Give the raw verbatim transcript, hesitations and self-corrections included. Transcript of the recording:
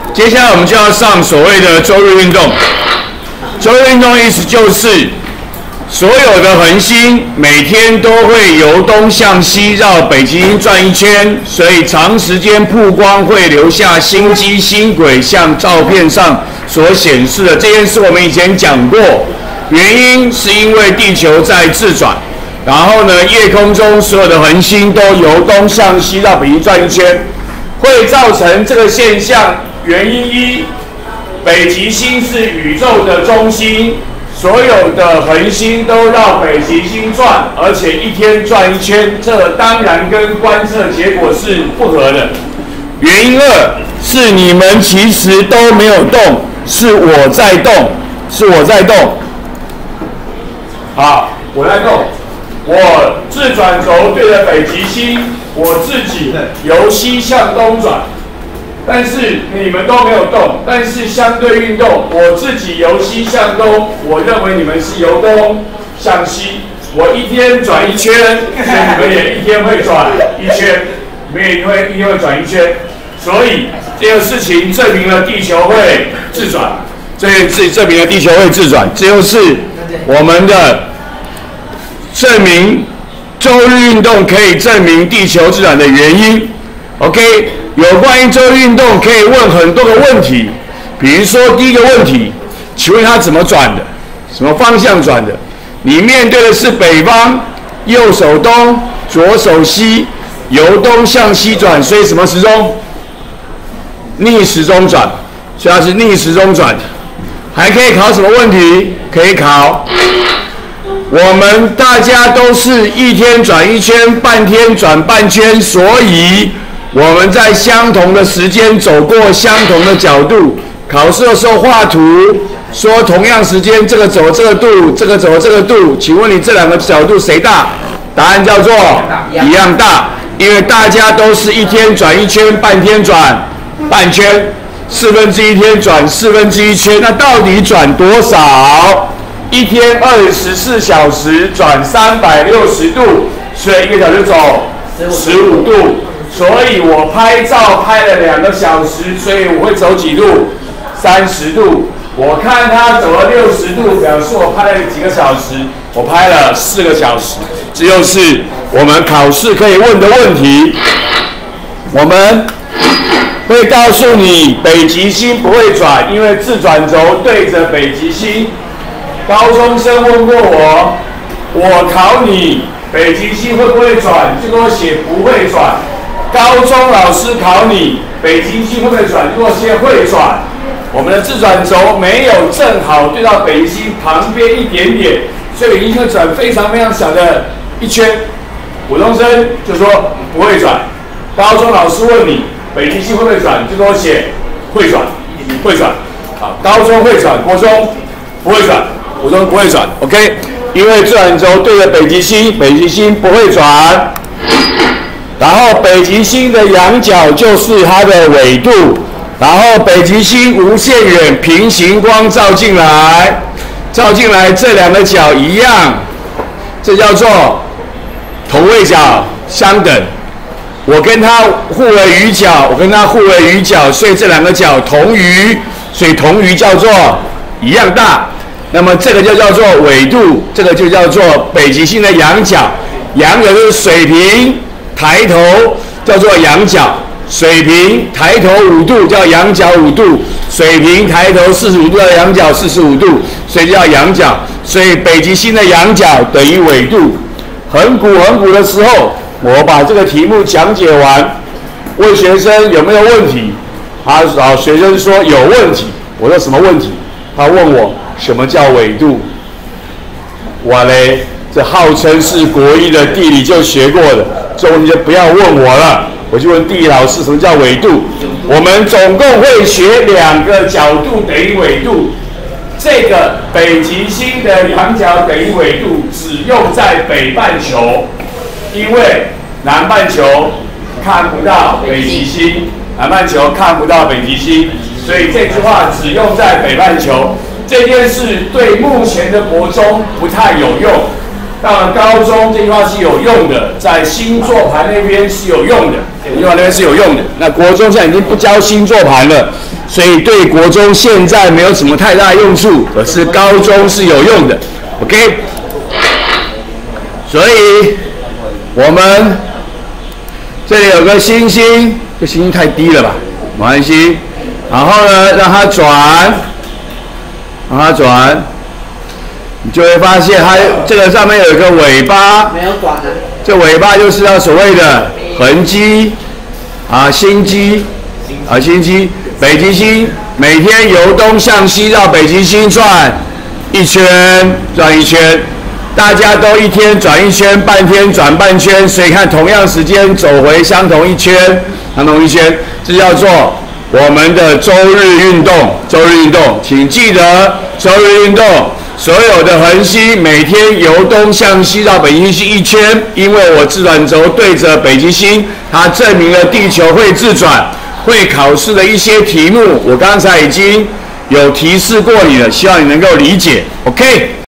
接下来我们就要上所谓的周日运动。周日运动的意思就是，所有的恒星每天都会由东向西绕北极星转一圈，所以长时间曝光会留下星机星轨，像照片上所显示的。这件事我们以前讲过，原因是因为地球在自转，然后呢，夜空中所有的恒星都由东向西绕北极转一圈，会造成这个现象。原因一，北极星是宇宙的中心，所有的恒星都绕北极星转，而且一天转一圈，这当然跟观测结果是不合的。原因二是你们其实都没有动，是我在动，是我在动。好，我在动，我自转轴对着北极星，我自己由西向东转。但是你们都没有动，但是相对运动，我自己由西向东，我认为你们是由东向西。我一天转一圈，所以你们也一天会转一圈，你们也会一天会转一圈。所以这个事情证明了地球会自转，这这证明了地球会自转，这就是我们的证明周日运动可以证明地球自转的原因。OK。有关于周日运动，可以问很多个问题，比如说第一个问题，请问它怎么转的？什么方向转的？你面对的是北方，右手东，左手西，由东向西转，所以什么时钟？逆时钟转，所以它是逆时钟转的。还可以考什么问题？可以考，我们大家都是一天转一圈，半天转半圈，所以我们在相同的时间走过相同的角度，考试的时候画图，说同样时间这个走这个度，这个走这个度，请问你这两个角度谁大？答案叫做一样大，因为大家都是一天转一圈，半天转半圈，四分之一天转四分之一圈，那到底转多少？一天二十四小时转三百六十度，所以一个小时走十五度。所以我拍照拍了两个小时，所以我会走几度？三十度。我看他走了六十度，表示我拍了几个小时？我拍了四个小时。这就是我们考试可以问的问题。我们会告诉你，北极星不会转，因为自转轴对着北极星。高中生问过我，我考你，北极星会不会转？就给我写不会转。高中老师考你，北极星会不会转？如果写会转，我们的自转轴没有正好对到北极星旁边一点点，所以北极星会转非常非常小的一圈。普通生就说不会转。高中老师问你，北极星会不会转？就给我写会转，会转。好，高中会转，国中不会转，国中不会转。OK， 因为自转轴对着北极星，北极星不会转。然后北极星的仰角就是它的纬度，然后北极星无限远，平行光照进来，照进来这两个角一样，这叫做同位角相等。我跟它互为余角，我跟它互为余角，所以这两个角同余，所以同余叫做一样大。那么这个就叫做纬度，这个就叫做北极星的仰角，仰角就是水平。抬头叫做仰角，水平抬头五度叫仰角五度，水平抬头四十五度叫仰角四十五度，所以叫仰角。所以北极星的仰角等于纬度。很古很古的时候，我把这个题目讲解完，问学生有没有问题，他找学生说有问题。我说什么问题？他问我什么叫纬度。我嘞，这号称是国一的地理就学过的。这问题就不要问我了，我就问地理老师什么叫纬度。我们总共会学两个角度等于纬度，这个北极星的仰角等于纬度只用在北半球，因为南半球看不到北极星，南半球看不到北极星，所以这句话只用在北半球。这件事对目前的国中不太有用。 到了高中这句话是有用的，在星座盘那边是有用的，星座盘那边是有用的。那国中现在已经不教星座盘了，所以对国中现在没有什么太大用处，可是高中是有用的 ，OK？ 所以我们这里有个星星，这星星太低了吧，没关系。然后呢，让它转，让它转。 你就会发现它这个上面有一个尾巴，没有转的。这尾巴就是它所谓的横基啊，星基啊，星基。北极星每天由东向西绕北极星转一圈，转一圈。大家都一天转一圈，半天转半圈，所以看同样时间走回相同一圈，相同一圈，这叫做我们的周日运动。周日运动，请记得周日运动。 所有的恒星每天由东向西绕北极星一圈，因为我自转轴对着北极星，它证明了地球会自转。会考试的一些题目，我刚才已经有提示过你了，希望你能够理解。OK。